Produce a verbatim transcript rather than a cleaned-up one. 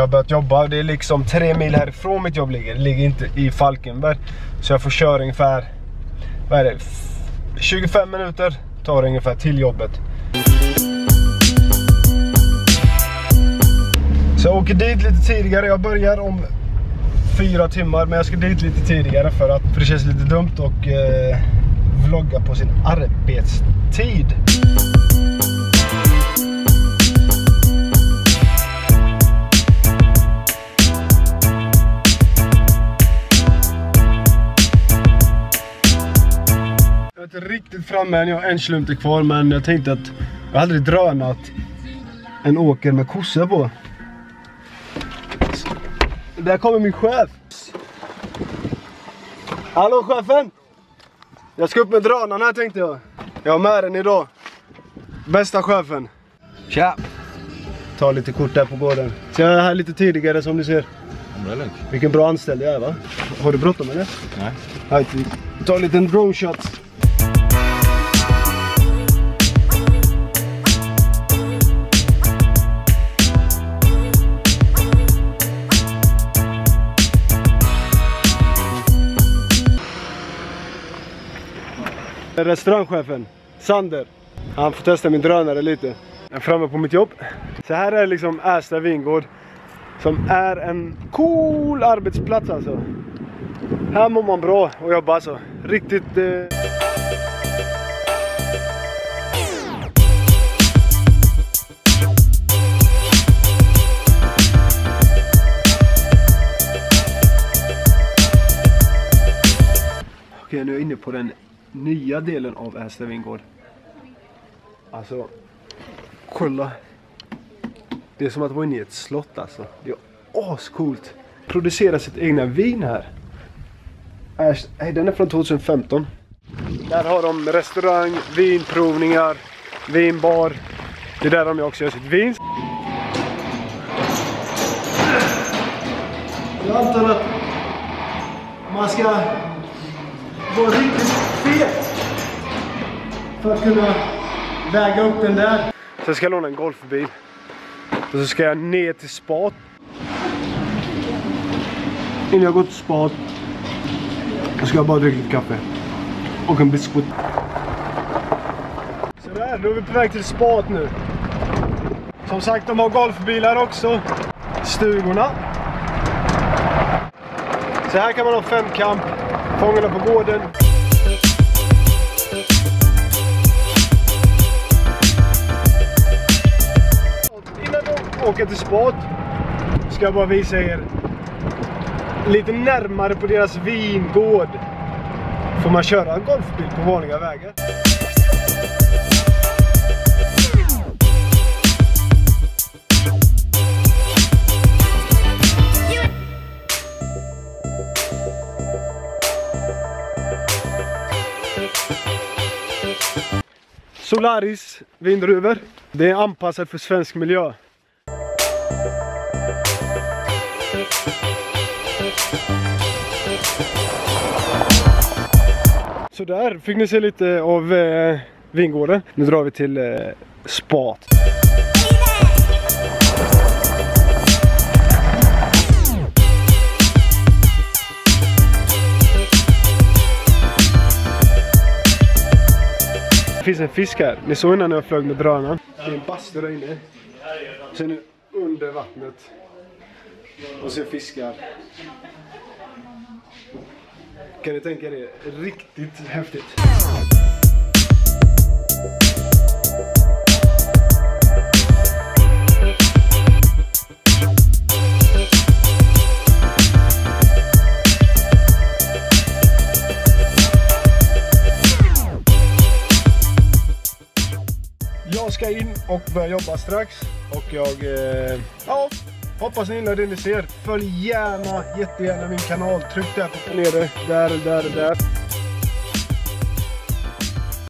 jag börjat jobba. Det är liksom tre mil härifrån mitt jobb ligger. Det ligger inte i Falkenberg. Så jag får köra ungefär, vad är det, tjugofem minuter tar det ungefär till jobbet. Så jag åker dit lite tidigare. Jag börjar om fyra timmar, men jag ska dit lite tidigare för att för det känns lite dumt och eh, vlogga på sin arbetstid. Jag är inte riktigt framme än, jag har en kilometer kvar, men jag tänkte att jag aldrig drönat en åker med kossa på. Där kommer min chef. Hallå chefen! Jag ska upp med drönarna här tänkte jag. Jag har med den idag. Bästa chefen. Tja! Ta lite kort där på gården. Så jag är här lite tidigare som du ser. Det är lugnt. Vilken bra anställd jag är, va? Har du bråttom eller? Nej. Här, ta en liten drone shot. Restaurangchefen Sander, han får testa min drönare lite. Jag är framme på mitt jobb. Så här är liksom Ersta vingård, som är en cool arbetsplats alltså. Här mår man bra och jobba alltså. Riktigt... Eh... Okej, nu är jag inne på den nya delen av Ersta vingård. Alltså, kolla. Det är som att vara inne i ett slott alltså. Det är ascoolt. Producera sitt egna vin här. Äsch, nej, den är från tjugohundrafemton. Där har de restaurang, vinprovningar, vinbar. Det är där de också gör sitt vin. Jag antar att man ska vara riktigt fet för att kunna väga upp den där. Sen ska jag låna en golfbil. Och så ska jag ner till spat. Innan jag går till spat så ska jag bara dricka lite kaffe. Och en biscuit. Så där, nu är vi på väg till spat nu. Som sagt, de har golfbilar också. Stugorna. Så här kan man ha femkamp. Fångarna på gården. Innan de åker till spat ska jag bara visa er lite närmare på deras vingård. Får man köra en golfbil på vanliga vägar. Solaris vindruvor. Det är anpassat för svensk miljö. Så där fick ni se lite av eh, vingården. Nu drar vi till eh, spat. Det finns en fisk här. Ni såg innan jag flög med drönaren. Det är en bastu där inne. Sen nu under vattnet. Och så fiskar. Kan ni tänka er det? Riktigt häftigt. Jag ska in och börja jobba strax. Och jag eh, ja, hoppas ni gillar det ni ser. Följ gärna, jättegärna min kanal. Tryck där på nere, där, där, där.